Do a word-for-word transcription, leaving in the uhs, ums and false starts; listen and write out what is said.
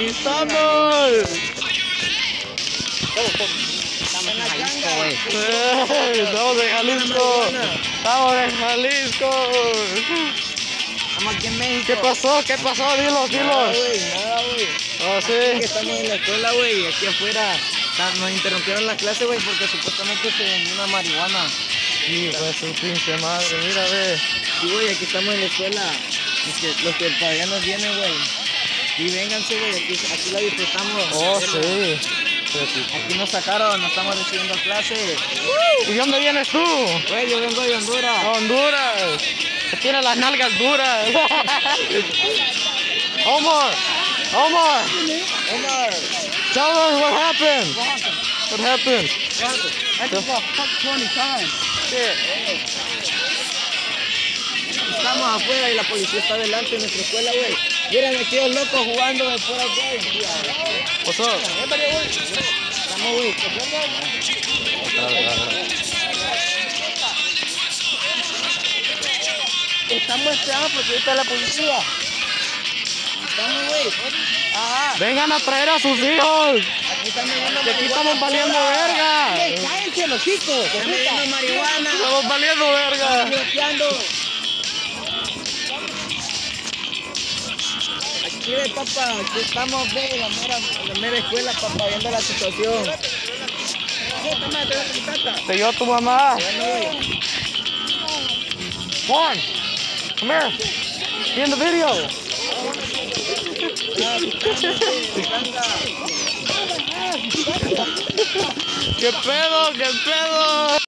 aquí estamos. Estamos en Jalisco, güey. Estamos en Jalisco. Estamos en Jalisco. Estamos aquí en México. ¿Qué pasó? ¿Qué pasó? Dilos, dilos. Nada, güey, nada, güey. Oh, sí. Aquí estamos en la escuela, güey, y aquí afuera nos interrumpieron la clase, güey, porque supuestamente se vendió una marihuana. Hijo de su pinche madre, mira, ve. Sí, güey, aquí estamos en la escuela. Los que, los que todavía nos vienen, güey. Y vénganse, güey, aquí, aquí la disfrutamos. Oh, sí. Aquí nos sacaron, nos estamos recibiendo clase. ¿Y de dónde vienes tú? Güey, yo vengo de Honduras. Honduras. Tiene las nalgas duras. Omar, Omar, Omar. tell us what happened. What happened? I just got fucked twenty times. Estamos afuera y la policía está delante de nuestra escuela, güey. Miren aquellos locos jugando de fuera, güey. What's up? Estamos, güey. Estamos esperando porque ahorita está la policía. Estamos, güey. Ajá. Vengan a traer a sus hijos. Aquí están vendiendo Que aquí marihuana. estamos valiendo verga. Cállense los chicos. Están vendiendo marihuana. Estamos valiendo verga. Bloqueando. Aquí ve, papá, aquí estamos, ve, la mera, la mera escuela, papá, viendo la situación. Te dio tu mamá. Juan, come here. Be in the video. ¿Qué pedo? ¿Qué pedo?